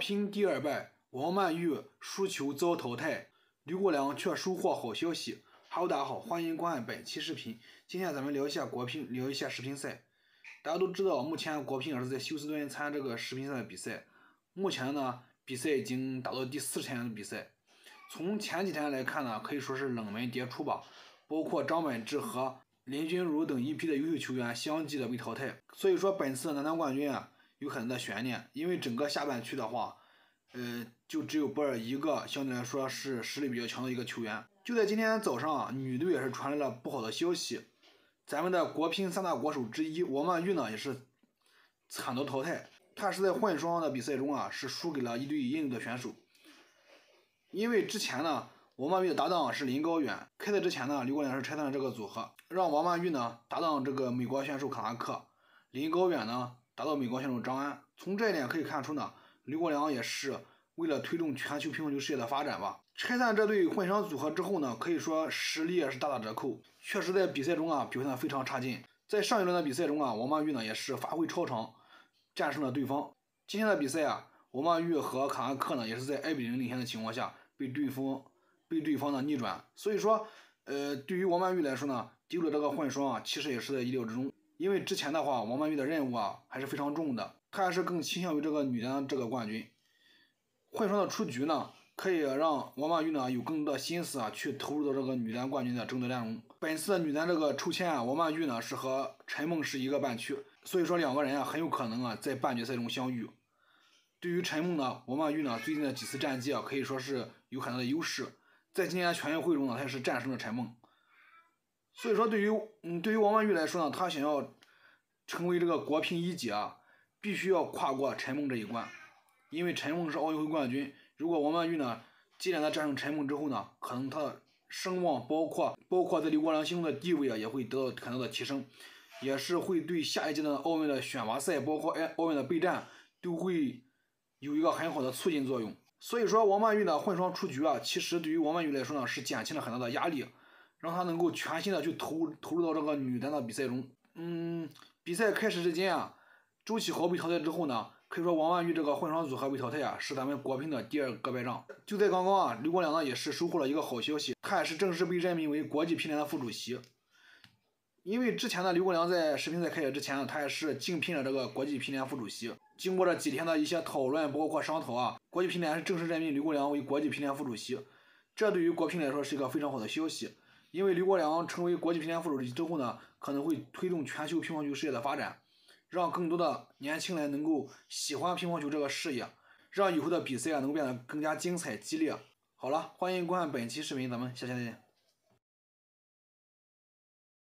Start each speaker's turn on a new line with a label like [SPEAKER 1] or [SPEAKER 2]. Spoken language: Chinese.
[SPEAKER 1] 乒第2败，王曼玉输球遭淘汰，刘国梁却收获好消息。Hello， 大家好，欢迎观看本期视频。今天咱们聊一下国乒，聊一下世乒赛。大家都知道，目前国乒也是在休斯顿参加这个世乒赛的比赛。目前呢，比赛已经打到第40天的比赛。从前几天来看呢，可以说是冷门迭出吧，包括张本智和林君儒等一批的优秀球员相继的被淘汰。所以说本次的男单冠军啊，有很大的悬念，因为整个下半区的话，就只有波尔一个相对来说是实力比较强的一个球员。就在今天早上啊，女队也是传来了不好的消息，咱们的国乒3大国手之一王曼玉呢也是惨遭淘汰。她是在混双的比赛中啊，是输给了一对印度的选手。因为之前呢，王曼玉的搭档是林高远，开赛之前呢，刘国梁是拆散了这个组合，让王曼玉呢搭档这个美国选手卡拉克，林高远呢搭档美国选手张安。从这一点可以看出呢，刘国梁也是为了推动全球乒乓球事业的发展吧。拆散这对混双组合之后呢，可以说实力也是大打折扣，确实在比赛中啊表现得非常差劲。在上一轮的比赛中啊，王曼玉呢也是发挥超常，战胜了对方。今天的比赛啊，王曼玉和卡拉克呢也是在2比0领先的情况下被对方的逆转。所以说对于王曼玉来说呢，丢了这个混双啊，其实也是在意料之中。因为之前的话，王曼玉的任务啊还是非常重的，她还是更倾向于这个女单这个冠军。混双的出局呢，可以让王曼玉呢有更多的心思啊去投入到这个女单冠军的争夺战中。本次的女单这个抽签啊，王曼玉呢是和陈梦是一个半区，所以说两个人啊很有可能啊在半决赛中相遇。对于陈梦呢，王曼玉呢最近的几次战绩啊可以说是有很大的优势，在今年全运会中呢，她也是战胜了陈梦。所以说对于王曼玉来说呢，她想要成为这个国乒一姐啊，必须要跨过陈梦这一关。因为陈梦是奥运会冠军，如果王曼玉呢接连的战胜陈梦之后呢，可能她的声望包括在刘国梁心中的地位啊，也会得到很大的提升，也是会对下一届的奥运的选拔赛，包括奥运的备战，都会有一个很好的促进作用。所以说王曼玉的混双出局啊，其实对于王曼玉来说呢，是减轻了很大的压力，让她能够全心的去投入到这个女单的比赛中。比赛开始之前啊，周启豪被淘汰之后呢，可以说王曼玉这个混双组合被淘汰啊，是咱们国乒的第2个败仗。就在刚刚啊，刘国梁呢也是收获了一个好消息，他也是正式被任命为国际乒联的副主席。因为之前呢，刘国梁在世乒赛开始之前呢，他也是竞聘了这个国际乒联副主席。经过这几天的一些讨论，包括商讨啊，国际乒联是正式任命刘国梁为国际乒联副主席。这对于国乒来说是一个非常好的消息，因为刘国梁成为国际乒联副主席之后呢，可能会推动全球乒乓球事业的发展，让更多的年轻人能够喜欢乒乓球这个事业，让以后的比赛啊能变得更加精彩激烈。好了，欢迎观看本期视频，咱们下期再见。